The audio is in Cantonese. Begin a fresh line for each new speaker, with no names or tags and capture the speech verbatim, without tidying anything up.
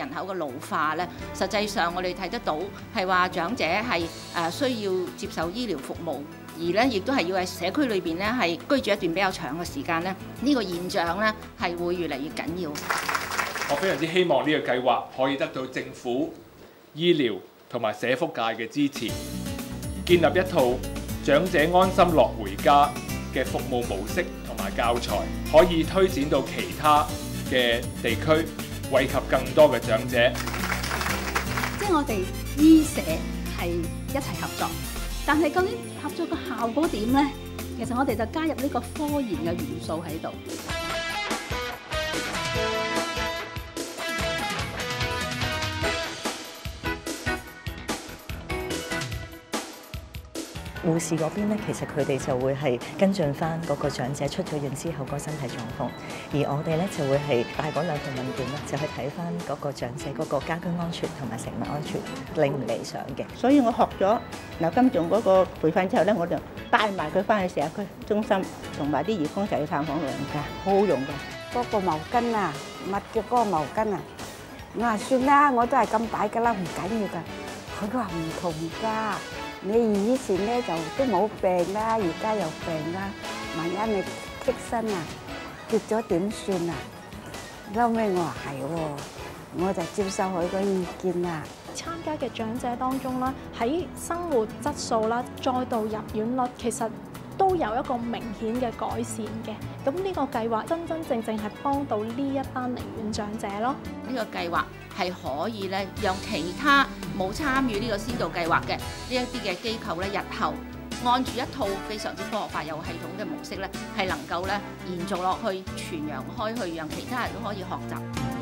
人口嘅老化咧，實際上我哋睇得到係話長者係誒需要接受醫療服務，而咧亦都係要喺社區裏邊咧係居住一段比較長嘅時間咧，呢個現象咧係會越嚟越緊要。
我非常之希望呢個計劃可以得到政府、醫療同埋社福界嘅支持，建立一套長者安心樂回家嘅服務模式同埋教材，可以推展到其他嘅地區，惠及更多嘅長者。
即係我哋醫社係一齊合作，但係究竟合作嘅效果點呢？其實我哋就加入呢個科研嘅元素喺度。
護士嗰邊咧，其實佢哋就會係跟進翻嗰個長者出咗院之後個身體狀況，而我哋咧就會係帶嗰兩份問卷啦，就去睇翻嗰個長者嗰個家居安全同埋食物安全理唔理想嘅。
所以我學咗劉金仲嗰個培訓之後咧，我就帶埋佢翻去社區中心同埋啲義工仔去探訪老人家，好好用㗎。
嗰個毛巾啊，抹嘅嗰個毛巾啊，我話算啦，我都係咁擺㗎啦，唔緊要㗎。佢都話唔同㗎。你以前咧就都冇病啦，而家有病啦，萬一你棘身啊跌咗點算啊？後尾我話係喎，我就接受佢個意見啦。
參加嘅長者當中啦，喺生活質素啦，再度入院率其實都有一個明顯嘅改善嘅。咁呢個計劃真真正正係幫到呢一班離院長者咯。
呢個計劃係可以咧，讓其他冇參與呢個先導計劃嘅呢一啲嘅機構咧，日後按住一套非常之科學化、有系統嘅模式咧，係能夠咧延續落去、傳揚開去，讓其他人都可以學習。